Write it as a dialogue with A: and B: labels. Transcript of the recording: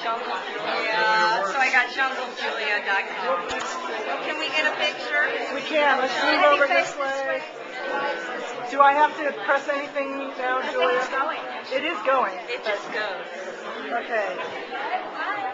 A: Yeah, so I got junglejulia.com. Can we get a picture?
B: We can. Let's move over this way. Do I have to press anything now, Julia?
A: It's going.
B: It is going.
A: It just goes.
B: Okay.